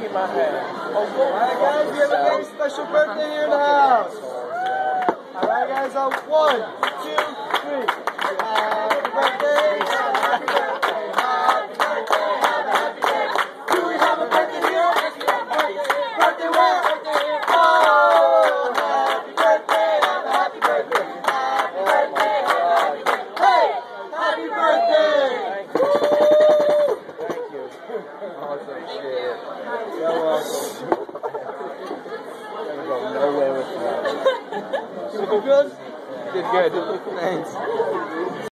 in my hand. Alright guys, we have a very special birthday here in the house. Alright guys, 1, 2, 3. Happy birthday, happy birthday, happy birthday, happy birthday. Do we have a birthday here? Birthday where? Oh, happy birthday, happy birthday, happy birthday, happy birthday. Hey, happy birthday! Thank you. Awesome shit. You're welcome. Gonna go nowhere with that. You good? Did good. Thanks.